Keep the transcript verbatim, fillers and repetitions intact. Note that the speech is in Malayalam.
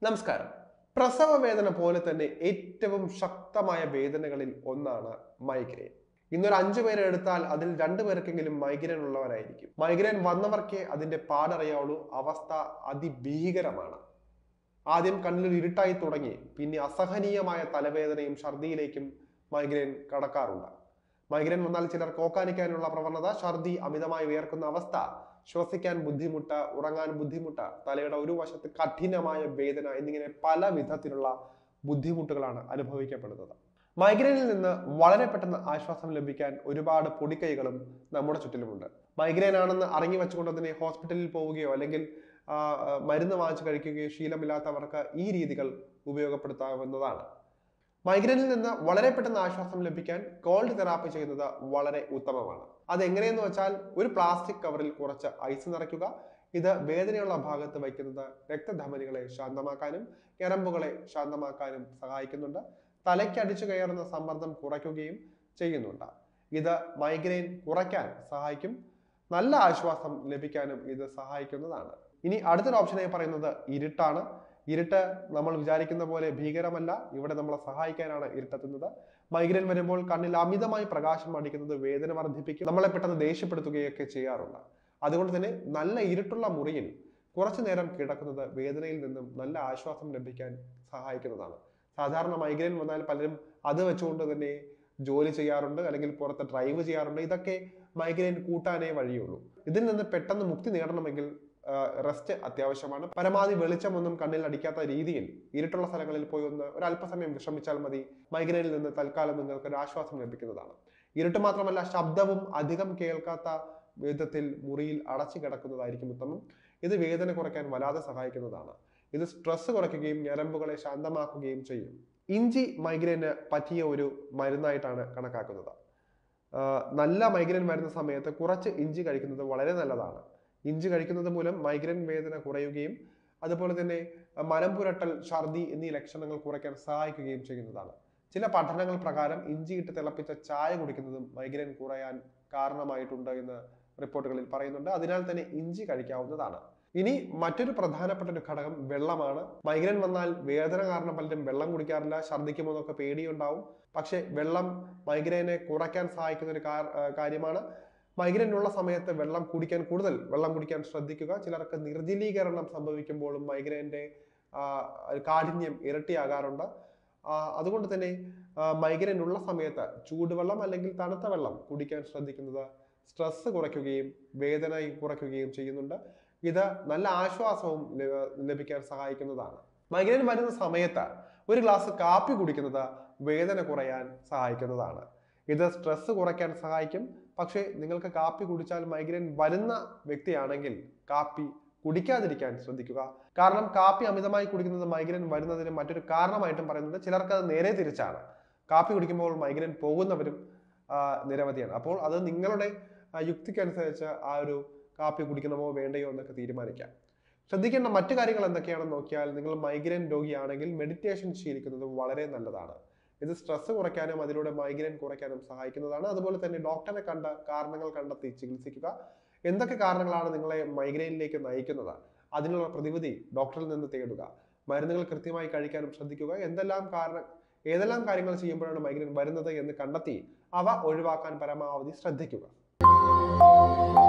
നമസ്കാരം. പ്രസവ വേദന പോലെ തന്നെ ഏറ്റവും ശക്തമായ വേദനകളിൽ ഒന്നാണ് മൈഗ്രെയിൻ. ഇന്നൊരു അഞ്ചു പേരെ എടുത്താൽ അതിൽ രണ്ടു പേർക്കെങ്കിലും മൈഗ്രെയിൻ ഉള്ളവരായിരിക്കും. മൈഗ്രെയിൻ വന്നവർക്കേ അതിന്റെ പാടറിയാവുള്ളൂ. അവസ്ഥ അതിഭീകരമാണ്. ആദ്യം കണ്ണിൽ ഇരുട്ടായി തുടങ്ങി, പിന്നെ അസഹനീയമായ തലവേദനയും ഛർദിയിലേക്കും മൈഗ്രെയിൻ കടക്കാറുണ്ട്. മൈഗ്രെയിൻ വന്നാൽ ചിലർക്ക് ഓക്കാനിക്കാനുള്ള പ്രവണത, ഛർദി, അമിതമായി വിയർക്കുന്ന അവസ്ഥ, ശ്വസിക്കാൻ ബുദ്ധിമുട്ട്, ഉറങ്ങാൻ ബുദ്ധിമുട്ട്, തലയുടെ ഒരു വശത്ത് കഠിനമായ വേദന എന്നിങ്ങനെ പല വിധത്തിലുള്ള ബുദ്ധിമുട്ടുകളാണ് അനുഭവിക്കപ്പെടുന്നത്. മൈഗ്രെയിനിൽ നിന്ന് വളരെ പെട്ടെന്ന് ആശ്വാസം ലഭിക്കാൻ ഒരുപാട് പൊടിക്കൈകളും നമ്മുടെ ചുറ്റിലുമുണ്ട്. മൈഗ്രെയിൻ ആണെന്ന് അറിഞ്ഞു വെച്ചുകൊണ്ട് തന്നെ ഹോസ്പിറ്റലിൽ പോവുകയോ അല്ലെങ്കിൽ മരുന്ന് വാങ്ങിച്ചു കഴിക്കുകയോ ശീലമില്ലാത്തവർക്ക് ഈ രീതികൾ ഉപയോഗപ്പെടുത്താവുന്നതാണ്. മൈഗ്രെയിനിൽ നിന്ന് വളരെ പെട്ടെന്ന് ആശ്വാസം ലഭിക്കാൻ കോൾഡ് തെറാപ്പി ചെയ്യുന്നത് വളരെ ഉത്തമമാണ്. അതെങ്ങനെയെന്ന് വെച്ചാൽ, ഒരു പ്ലാസ്റ്റിക് കവറിൽ കുറച്ച് ഐസ് നിറയ്ക്കുക. ഇത് വേദനയുള്ള ഭാഗത്ത് വയ്ക്കുന്നത് രക്തധമനികളെ ശാന്തമാക്കാനും ഞരമ്പുകളെ ശാന്തമാക്കാനും സഹായിക്കുന്നുണ്ട്. തലയ്ക്ക് അടിച്ചു കയറുന്ന സമ്മർദ്ദം കുറയ്ക്കുകയും ചെയ്യുന്നുണ്ട്. ഇത് മൈഗ്രെയിൻ കുറയ്ക്കാൻ സഹായിക്കും. നല്ല ആശ്വാസം ലഭിക്കാനും ഇത് സഹായിക്കുന്നതാണ്. ഇനി അടുത്തൊരു ഓപ്ഷനായി പറയുന്നത് ഇരുട്ടാണ്. ഇരുട്ട് നമ്മൾ വിചാരിക്കുന്ന പോലെ ഭീകരമല്ല. ഇവിടെ നമ്മളെ സഹായിക്കാനാണ് ഇരുട്ടെത്തുന്നത്. മൈഗ്രെയിൻ വരുമ്പോൾ കണ്ണിൽ അമിതമായി പ്രകാശം അടിക്കുന്നത് വേദന വർദ്ധിപ്പിക്കും, നമ്മളെ പെട്ടെന്ന് ദേഷ്യപ്പെടുത്തുകയൊക്കെ ചെയ്യാറുണ്ട്. അതുകൊണ്ട് തന്നെ നല്ല ഇരുട്ടുള്ള മുറിയിൽ കുറച്ചു നേരം കിടക്കുന്നത് വേദനയിൽ നിന്നും നല്ല ആശ്വാസം ലഭിക്കാൻ സഹായിക്കുന്നതാണ്. സാധാരണ മൈഗ്രെയിൻ വന്നാൽ പലരും അത് വെച്ചുകൊണ്ട് തന്നെ ജോലി ചെയ്യാറുണ്ട്, അല്ലെങ്കിൽ പുറത്ത് ഡ്രൈവ് ചെയ്യാറുണ്ട്. ഇതൊക്കെ മൈഗ്രെയിൻ കൂട്ടാനേ വഴിയുള്ളൂ. ഇതിൽ നിന്ന് പെട്ടെന്ന് മുക്തി നേടണമെങ്കിൽ റെസ്റ്റ് അത്യാവശ്യമാണ്. പരമാവധി വെളിച്ചമൊന്നും കണ്ണിൽ അടിക്കാത്ത രീതിയിൽ ഇരുട്ടുള്ള സ്ഥലങ്ങളിൽ പോയി ഒന്ന് ഒരു അല്പസമയം വിശ്രമിച്ചാൽ മതി. മൈഗ്രെയിനിൽ നിന്ന് തൽക്കാലം നിങ്ങൾക്ക് ഒരു ആശ്വാസം ലഭിക്കുന്നതാണ്. ഇരുട്ട് മാത്രമല്ല, ശബ്ദവും അധികം കേൾക്കാത്ത വിധത്തിൽ മുറിയിൽ അടച്ചു കിടക്കുന്നതായിരിക്കും ഉത്തമം. ഇത് വേദന കുറയ്ക്കാൻ വല്ലാതെ സഹായിക്കുന്നതാണ്. ഇത് സ്ട്രെസ് കുറയ്ക്കുകയും ഞരമ്പുകളെ ശാന്തമാക്കുകയും ചെയ്യും. ഇഞ്ചി മൈഗ്രെയിന് പറ്റിയ ഒരു മരുന്നായിട്ടാണ് കണക്കാക്കുന്നത്. നല്ല മൈഗ്രെയിൻ വരുന്ന സമയത്ത് കുറച്ച് ഇഞ്ചി കഴിക്കുന്നത് വളരെ നല്ലതാണ്. ഇഞ്ചി കഴിക്കുന്നത് മൂലം മൈഗ്രെയിൻ വേദന കുറയുകയും അതുപോലെ തന്നെ മനം പുരട്ടൽ, ഛർദി എന്നീ ലക്ഷണങ്ങൾ കുറയ്ക്കാൻ സഹായിക്കുകയും ചെയ്യുന്നതാണ്. ചില പഠനങ്ങൾ പ്രകാരം ഇഞ്ചിയിട്ട് തിളപ്പിച്ച ചായ കുടിക്കുന്നതും മൈഗ്രെയിൻ കുറയാൻ കാരണമായിട്ടുണ്ട് എന്ന് റിപ്പോർട്ടുകളിൽ പറയുന്നുണ്ട്. അതിനാൽ തന്നെ ഇഞ്ചി കഴിക്കാവുന്നതാണ്. ഇനി മറ്റൊരു പ്രധാനപ്പെട്ട ഒരു ഘടകം വെള്ളമാണ്. മൈഗ്രെയിൻ വന്നാൽ വേദന കാരണം പലരും വെള്ളം കുടിക്കാറില്ല, ഛർദിക്കുമോ എന്നൊക്കെ പേടിയുണ്ടാവും. പക്ഷെ വെള്ളം മൈഗ്രെയിനെ കുറയ്ക്കാൻ സഹായിക്കുന്ന ഒരു കാര്യമാണ്. മൈഗ്രെയിൻ ഉള്ള സമയത്ത് വെള്ളം കുടിക്കാൻ കൂടുതൽ വെള്ളം കുടിക്കാൻ ശ്രദ്ധിക്കുക. ചിലർക്ക് നിർജ്ജലീകരണം സംഭവിക്കുമ്പോഴും മൈഗ്രെയിൻ്റെ കാഠിന്യം ഇരട്ടിയാകാറുണ്ട്. അതുകൊണ്ട് തന്നെ മൈഗ്രെയിൻ ഉള്ള സമയത്ത് ചൂടുവെള്ളം അല്ലെങ്കിൽ തണുത്ത വെള്ളം കുടിക്കാൻ ശ്രദ്ധിക്കുന്നത് സ്ട്രെസ് കുറയ്ക്കുകയും വേദന കുറയ്ക്കുകയും ചെയ്യുന്നുണ്ട്. ഇത് നല്ല ആശ്വാസവും ലഭിക്കാൻ സഹായിക്കുന്നതാണ്. മൈഗ്രെയിൻ വരുന്ന സമയത്ത് ഒരു ഗ്ലാസ് കാപ്പി കുടിക്കുന്നത് വേദന കുറയാൻ സഹായിക്കുന്നതാണ്. ഇത് സ്ട്രെസ് കുറയ്ക്കാൻ സഹായിക്കും. പക്ഷേ നിങ്ങൾക്ക് കാപ്പി കുടിച്ചാൽ മൈഗ്രെയിൻ വരുന്ന വ്യക്തിയാണെങ്കിൽ കാപ്പി കുടിക്കാതിരിക്കാൻ ശ്രദ്ധിക്കുക. കാരണം കാപ്പി അമിതമായി കുടിക്കുന്നത് മൈഗ്രെയിൻ വരുന്നതിന് മറ്റൊരു കാരണമായിട്ടും പറയുന്നുണ്ട്. ചിലർക്ക് അത് നേരെ തിരിച്ചാണ്. കാപ്പി കുടിക്കുമ്പോൾ മൈഗ്രെയിൻ പോകുന്നവരും നിരവധിയാണ്. അപ്പോൾ അത് നിങ്ങളുടെ യുക്തിക്കനുസരിച്ച് ആ ഒരു കാപ്പി കുടിക്കണമോ വേണ്ടയോ എന്നൊക്കെ തീരുമാനിക്കാം. ശ്രദ്ധിക്കേണ്ട മറ്റു കാര്യങ്ങൾ എന്തൊക്കെയാണെന്ന് നോക്കിയാൽ, നിങ്ങൾ മൈഗ്രെയിൻ രോഗിയാണെങ്കിൽ മെഡിറ്റേഷൻ ശീലിക്കുന്നത് വളരെ നല്ലതാണ്. ഇത് സ്ട്രെസ് കുറയ്ക്കാനും അതിലൂടെ മൈഗ്രെയിൻ കുറയ്ക്കാനും സഹായിക്കുന്നതാണ്. അതുപോലെ തന്നെ ഡോക്ടറെ കണ്ട കാരണങ്ങൾ കണ്ടെത്തി ചികിത്സിക്കുക. എന്തൊക്കെ കാരണങ്ങളാണ് നിങ്ങളെ മൈഗ്രെയിനിലേക്ക് നയിക്കുന്നത്, അതിനുള്ള പ്രതിവിധി ഡോക്ടറിൽ നിന്ന് തേടുക. മരുന്നുകൾ കൃത്യമായി കഴിക്കാനും ശ്രദ്ധിക്കുക. എന്തെല്ലാം കാരണം ഏതെല്ലാം കാര്യങ്ങൾ ചെയ്യുമ്പോഴാണ് മൈഗ്രെയിൻ വരുന്നത് എന്ന് കണ്ടെത്തി അവ ഒഴിവാക്കാൻ പരമാവധി ശ്രദ്ധിക്കുക.